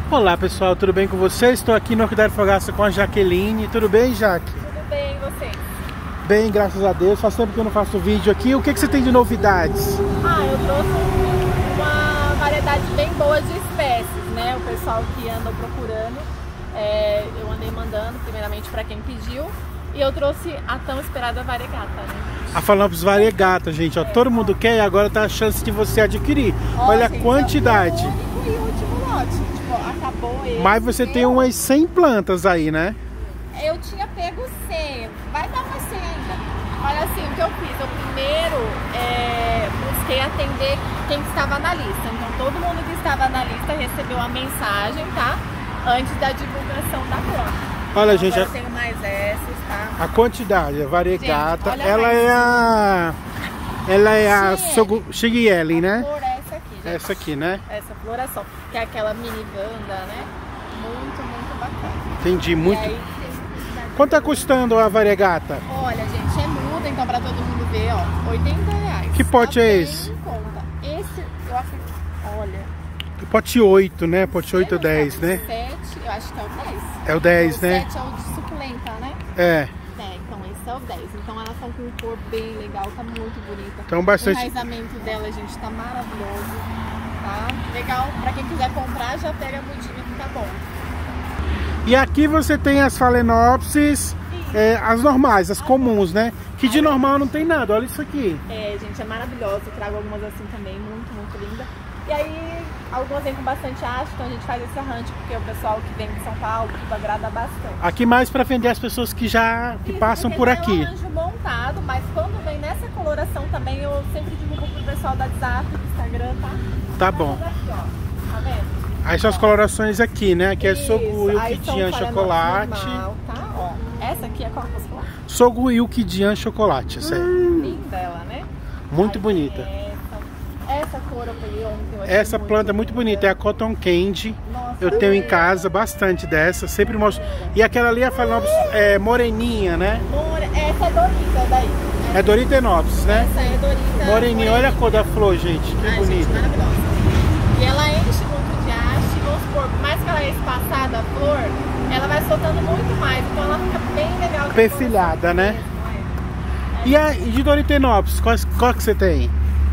Olá pessoal, tudo bem com vocês? Estou aqui no Orquidário Fogaça com a Jaqueline. Tudo bem, Jaque? Tudo bem, e vocês? Bem, graças a Deus. Faz tempo que eu não faço vídeo aqui. O que você tem de novidades? Eu trouxe uma variedade bem boa de espécies, né? O pessoal que anda procurando, eu andei mandando primeiramente para quem pediu. E eu trouxe a tão esperada variegata, né? A Phalaenopsis variegata, gente. Ó, todo mundo quer e agora tá a chance de você adquirir. Olha a quantidade. E o último lote. Acabou ele. Mas você tem umas 100 plantas aí, né? Eu tinha pego 100, vai dar umas 100 ainda. Olha assim, o que eu fiz? Eu primeiro busquei atender quem estava na lista. Então todo mundo que estava na lista recebeu a mensagem, tá? Antes da divulgação da planta. Olha, então, gente, eu tenho mais essas, tá? A quantidade, a variegata, gente, ela é a Shiggyelin, né? Flor é essa aqui, gente. Essa aqui, né? Essa floração, que é aquela mini vanda, né? Muito bacana. Entendi, muito. Aí, quanto tá custando a variegata? olha, gente, é muda, então pra todo mundo ver, ó, R$80. Que pote é esse? Em conta. Esse, eu acho que, olha... Pote 8, né? Pote 8 ou 10, né? 7, eu acho que é o 10. É o 10, né? O 7 é o de suculenta, né? É. Então esse é o 10. Então elas estão com um cor bem legal, tá muito bonita. Então bastante... O enraizamento dela, gente, tá maravilhoso, tá? Legal, pra quem quiser comprar, já pega a mudinha que tá bom. E aqui você tem as Phalaenopsis, as normais, as comuns, né? Que de normal não tem nada, olha isso aqui. Gente, é maravilhosa. Eu trago algumas assim também, muito linda. E aí, algumas vêm com bastante haste, então a gente faz esse arranjo, porque o pessoal que vem de São Paulo, tudo agrada bastante. Aqui mais para vender as pessoas que passam por aqui. É um arranjo montado, mas quando vem nessa coloração também, eu sempre divulgo pro pessoal da WhatsApp, do Instagram, tá? Tá bom. Aqui, ó. Tá vendo? Aí são as colorações aqui, né? Que é Sogu Aí Ilquidian chocolate. Normal, tá? Ó, essa aqui é qual que você falou? Sogu Ilquidian chocolate, essa aí. Linda ela, né? Muito aí bonita. Essa cor eu peguei ontem. Essa planta é muito bonita, é a Cotton Candy. Nossa, eu tenho em casa bastante dessa, sempre mostro. E aquela ali é a Phalaenopsis moreninha, né? Essa é Dorita daí. É Doritenopsis, né? Essa é Dorita. Moreninha, olha a cor da flor, gente, que bonita. Gente, maravilhosa. E ela enche muito de haste, vamos supor, por mais que ela é espaçada a flor, ela vai soltando muito mais, então ela fica bem legal. Perfilhada, né? E a de Doritenopsis, qual que você tem?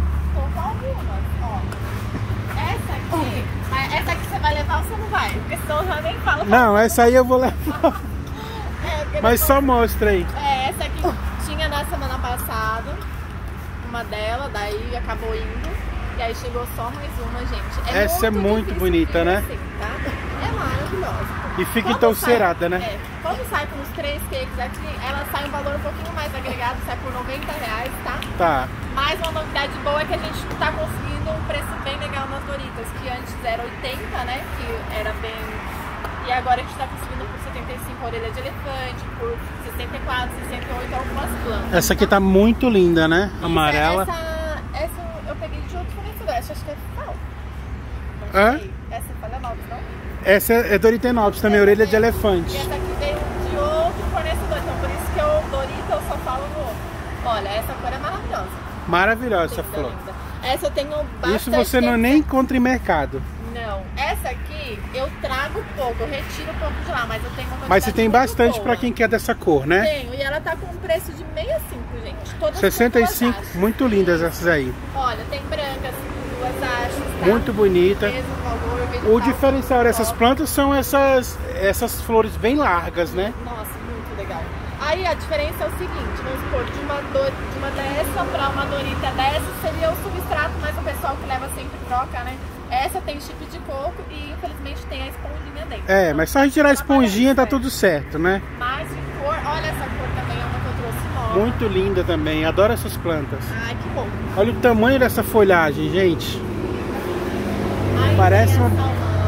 Essa aqui você vai levar ou você não vai? Porque senão eu já nem falo. Não, essa aí eu vou levar. Mas só mostra aí. Essa aqui tinha na semana passada, uma dela, daí acabou indo. E aí chegou só mais uma, gente. Essa é muito bonita, né? Assim, tá? É maravilhosa. E fica entolcerada, né? Quando sai com os 3 cakes aqui, ela sai um valor um pouquinho mais agregado, sai por R$90, tá? Tá. Mas uma novidade boa é que a gente tá conseguindo um preço bem legal nas Doritas, que antes era 80, né? Que era bem... E agora a gente tá conseguindo por 75 a orelha de elefante, por 64, 68 algumas plantas. Essa aqui tá muito linda, né? Amarela. Essa eu peguei de outro fornecedor, acho que é Fal. Essa é Phalaenopsis, não? Essa é Doritenopsis também, orelha de elefante. E essa aqui veio de outro fornecedor, então por isso que eu, Dorita, eu só falo no outro. Olha, essa cor é maravilhosa. Maravilhosa essa flor. Linda. Essa eu tenho bastante. Isso você nem encontra em mercado. Não, essa aqui eu trago pouco, eu retiro um pouco de lá, mas eu tenho uma quantidade. Mas você tem bastante para quem quer dessa cor, né? Tenho, e ela tá com um preço de 65, gente. Todas 65, muito lindas essas aí. Olha, tem brancas, 2 hastes, tá? Muito bonita. Mesmo valor, o diferencial dessas plantas são essas flores bem largas, né? Nossa, muito legal. Aí a diferença é o seguinte, vamos supor, de uma dessa para uma Dorita dessa seria o substrato, mas o pessoal que leva sempre troca, né? Essa tem chip de coco e infelizmente tem a esponjinha dentro. Mas só retirar a esponjinha tá tudo certo, né? Mas de cor, olha essa cor também, é uma que eu trouxe nova. Muito linda também, adoro essas plantas. Ai, que bom. Olha o tamanho dessa folhagem, gente. Ai, parece uma...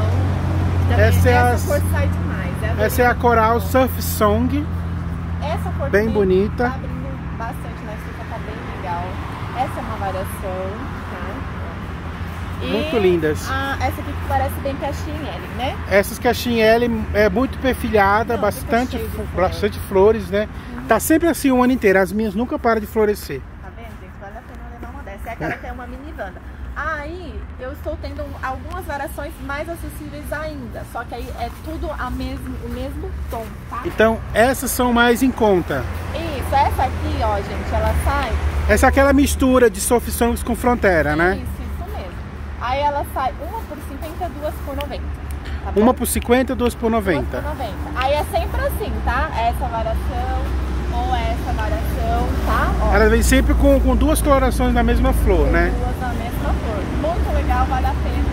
Essa cor sai demais. Essa é a Coral Surf Song. Essa cor bem bonita. Tá abrindo bastante, né? Essa tá bem legal. Essa é uma variação, tá? Muito lindas. Essa aqui que parece bem Caixinelle, né? Essas Caixinelle é muito perfilhada, bastante flores, né? Tá sempre assim o ano inteiro. As minhas nunca param de florescer. Tá vendo, gente? Vale a pena levar uma dessa. É aquela que é uma mini vanda. Aí eu estou tendo algumas variações mais acessíveis ainda, só que aí é tudo o mesmo tom, tá? Então essas são mais em conta. Isso, essa aqui, ó, gente, ela sai... Essa é aquela mistura de Soft Songs com Frontera, né? Isso mesmo. Aí ela sai uma por 50, duas por 90. Tá bom? Uma por 50, duas por 90. Duas por 90. Aí é sempre assim, tá? Essa variação ou essa variação, tá? Ó, ela vem sempre com duas colorações na mesma flor, né? duas na mesma flor. Muito legal, vale a pena.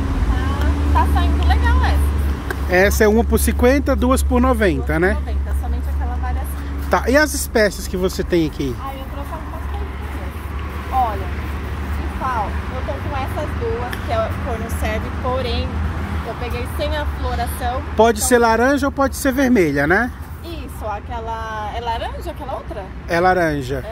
Tá saindo legal essa. Essa é uma por 50, duas por 90, né? 90, somente aquela variação. Tá, e as espécies que você tem aqui? Aí eu trouxe algumas coisinhas. Olha, de fal, eu tô com essas duas, que é o corno serve, porém, eu peguei sem a floração. Pode então... ser laranja ou pode ser vermelha, né? Isso, aquela... É laranja aquela outra? É laranja.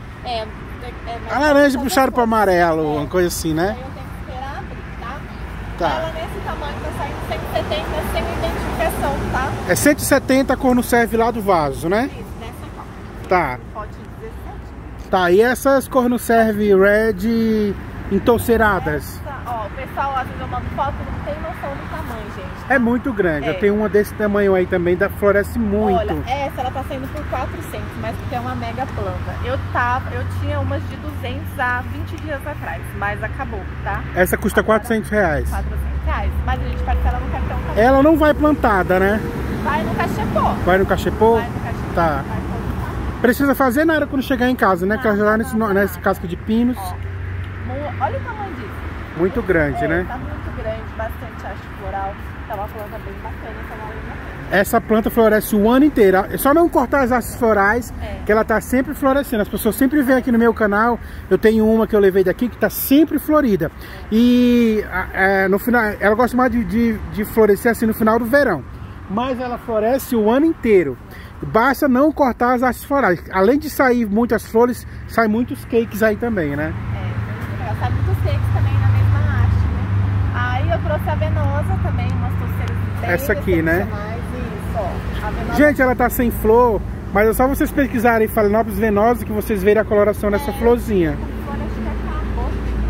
A laranja puxaram para amarelo, uma coisa assim, né? Aí eu tenho que esperar abrir, tá? Tá. Ela nesse tamanho tá saindo 170 sem identificação, tá? É 170 a corno serve lá do vaso, né? Isso, nessa aqui. Tá. Pode 17. Tá, e essas corno serve red entolceradas? Ó, o pessoal às vezes eu mando foto, não tem noção do tamanho, gente. É muito grande, É. eu tenho uma desse tamanho aí também, floresce muito. Olha, essa ela tá saindo por 400, mas porque é uma mega planta. Eu tinha umas de 200 há 20 dias atrás, mas acabou, tá? Essa custa Agora, R$400. R$400, mas a gente parcela no cartão também. Ela não vai plantada, né? Vai no cachepô. Vai no cachepô? Vai no cachepô. Tá. Vai colocar. Precisa fazer nada quando chegar em casa, né? Que ela já tá nessa casca de pinos. Ó, olha o tamanho disso. Muito grande, né? Tá muito grande, bastante haste floral. Tá uma planta bem bacana, tá valendo a pena. Essa planta floresce o ano inteiro. É só não cortar as hastes florais, que ela tá sempre florescendo. As pessoas sempre veem aqui no meu canal. Eu tenho uma que eu levei daqui que tá sempre florida. E no final, ela gosta mais de florescer assim no final do verão. Mas ela floresce o ano inteiro. Basta não cortar as hastes florais. Além de sair muitas flores, saem muitos cakes aí também, né? Sai muitos cakes também na mesma haste, né? Aí eu trouxe a venosa também, umas torceiras bem essa aqui, né? Isso, ó. A venosa... Gente, ela tá sem flor, mas é só vocês pesquisarem Phalaenopsis venosa que vocês verem a coloração dessa florzinha. Agora acho que acabou.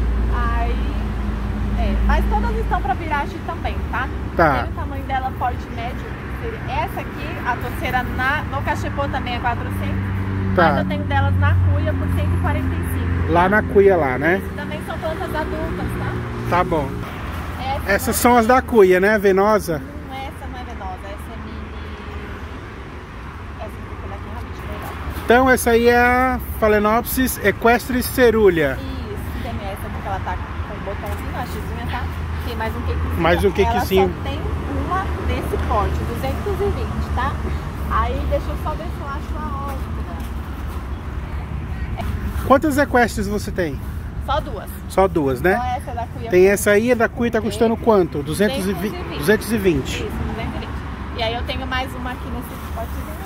Aí, mas todas estão para virar haste também, tá? Tá. Tem o tamanho dela porte médio. Essa aqui, a torceira no cachepô também é 400. Tá. Mas eu tenho delas na cuia por 145. Lá na cuia lá, né? Isso também são plantas adultas, tá? Tá bom. Essas são as da cuia, né? Venosa. Essa não é venosa, essa é mini. Essa aqui aqui rapidinho, legal. Então essa aí é a Phalaenopsis equestris cerulea. Isso, tem essa porque ela tá com o botãozinho, a hastezinha, tá? Tem mais um cakezinho. Mais um cakezinho. Ela só tem uma desse porte, 220, tá? Aí deixa eu só ver se eu acho a outra. Quantas equestres você tem? Só duas. Só duas, né? Só essa da cuia. Tem essa aí, a da cuia tá custando quanto? 220. 220. Isso, 220. E aí eu tenho mais uma aqui nesse potezinho.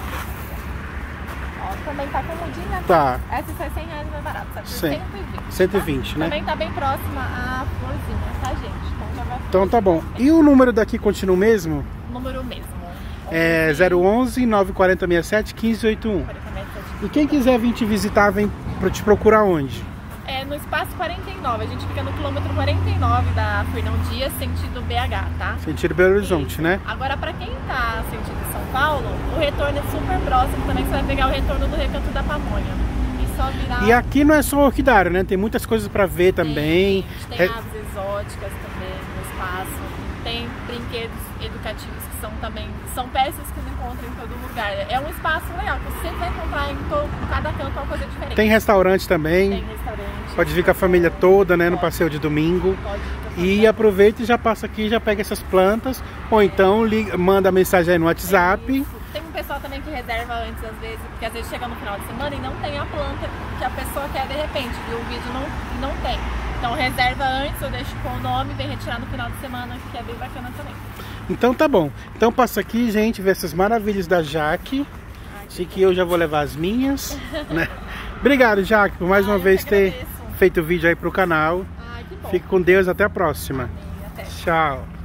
Ó, também tá com mudinha. Tá. Essa sai R$100 mais barato, sabe? 100. 120. 120, tá? né? Também tá bem próxima à florzinha, tá, gente? Então já vai. Então tá bom. E o número daqui continua o mesmo? Número mesmo. É 011 940 67 1581. E quem quiser vir te visitar, vem te procurar onde? É no espaço 49, a gente fica no quilômetro 49 da Fernão Dias, sentido BH, tá? Sentido Belo Horizonte, Isso. né? Agora, pra quem tá sentido São Paulo, o retorno é super próximo também, você vai pegar o retorno do Recanto da Pamonha. E só virar... E aqui não é só orquidário, né? Tem muitas coisas pra ver também. Tem aves exóticas também no espaço, tem brinquedos educativos que são também, são peças que não encontram em todo lugar. É um espaço legal, que você sempre vai encontrar em cada canto uma coisa diferente. Tem restaurante também. Tem restaurante. Pode vir com a família toda, né? No passeio de domingo. Pode vir com a E família. aproveita e já passa aqui e já pega essas plantas. Ou então manda mensagem aí no WhatsApp. Isso. Tem um pessoal também que reserva antes, às vezes, porque às vezes chega no final de semana e não tem a planta que a pessoa quer de repente, viu o vídeo não tem. Então reserva antes, eu deixo com o nome, vem retirar no final de semana, que é bem bacana também. Então tá bom. Então passa aqui, gente, ver essas maravilhas da Jaque. Achei que eu já vou levar as minhas, né? Obrigado, Jaque, por mais uma vez ter feito o vídeo aí pro canal. Ai, que bom. Fique com Deus, até a próxima. Amém, até. Tchau.